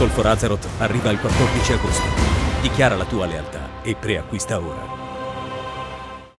Astolfo Azeroth arriva il 14 agosto. Dichiara la tua lealtà e preacquista ora.